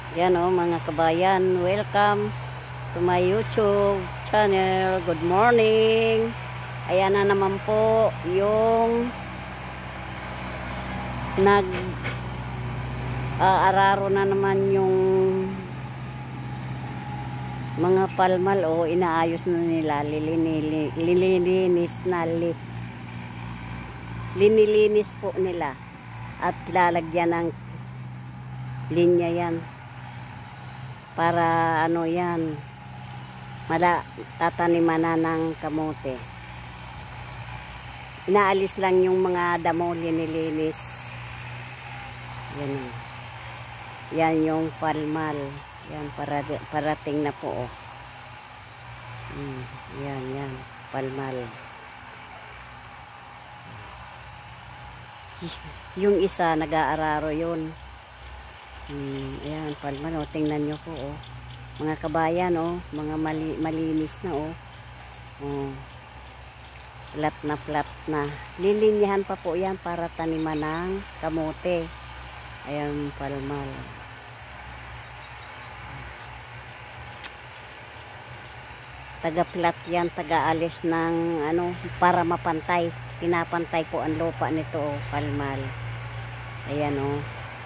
Yan o mga kabayan, welcome to my YouTube channel. Good morning. Ayan na naman po yung araro na naman yung mga palmal o inaayos na nila, linilinis po nila at lalagyan ng linya yan para ano yan, tataniman na ng kamote. Inaalis lang yung mga damo, linilinis. Yan, yan yung palmal. Yan, parating na po. Oh. Yan, palmal. Yung isa, nag-aararo yun. Ayan, palmal. Oh. Tingnan nyo po. Oh. Mga kabayan, oh. Mga malinis na. Oh. Oh. Plat na. Lilinyahan pa po yan para taniman ng kamote. Ayan, palmal. Taga-plat yan, taga-alis ng ano, para mapantay. Pinapantay po ang lupa nito, oh, palmal. Ayan, oh.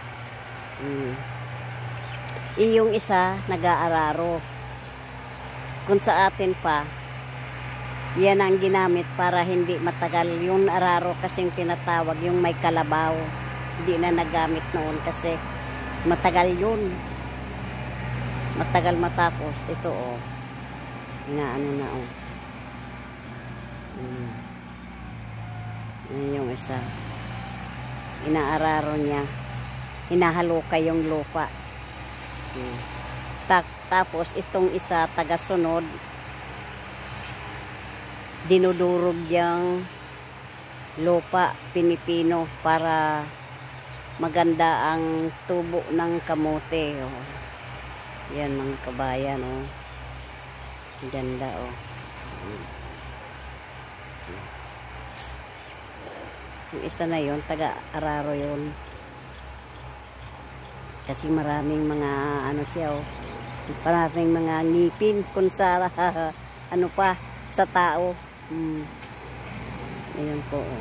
Yung isa, nag-aararo. Kung sa atin pa, yan ang ginamit para hindi matagal. Yung araro kasing tinatawag, yung may kalabaw. Hindi na nagamit noon kasi matagal yun. Matagal matapos. Ito, oh. Inaano na, oh. Yan yung isa. Inaararo niya. Hinahalukay yung lupa. Tapos itong isa, taga-sunod, dinudurog yung lupa, pinipino para maganda ang tubo ng kamote. Oh. Yan mga kabayan, oh. Ganda, oh. Yung isa na yun, taga-araro yun. Kasi maraming mga ano siya, oh. Maraming mga ngipin kung sa ano pa, sa tao. Ayun po, oh.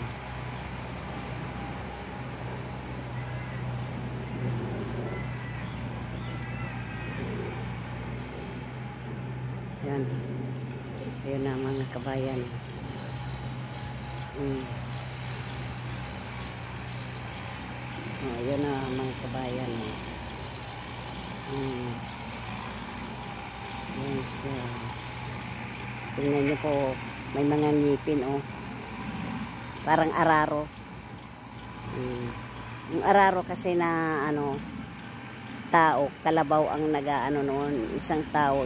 Yan. Ayun na mga kabayan. Ayun na mga kabayan. Yan siya. Tingnan niyo po, may mga ngipin, oh. Parang araro. Yung araro kasi na ano, tao, kalabaw ang nag-aano noon, isang tao,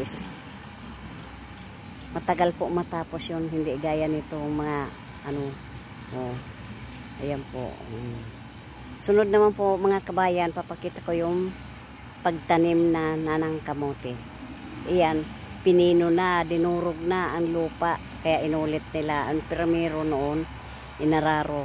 matagal po matapos yun, hindi gaya nito mga ano, oh, ayan po. Sunod naman po mga kabayan, papakita ko yung pagtanim na ng kamote. Iyan, pinino na, dinurog na ang lupa, kaya inulit nila. Ang primero noon, inararo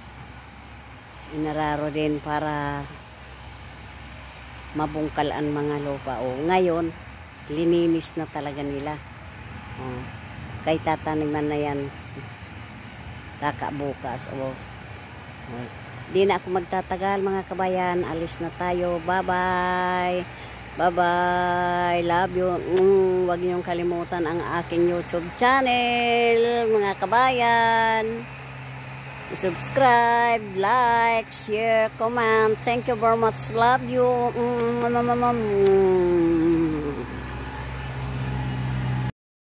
din para mabungkal ang mga lupa. O, ngayon, lininis na talaga nila. O, kay tataniman na yan kakabukas. O, di na ako magtatagal mga kabayan, alis na tayo. Bye bye, bye bye, love you. Huwag niyong kalimutan ang aking YouTube channel mga kabayan. Subscribe, like, share, comment. Thank you very much. Love you.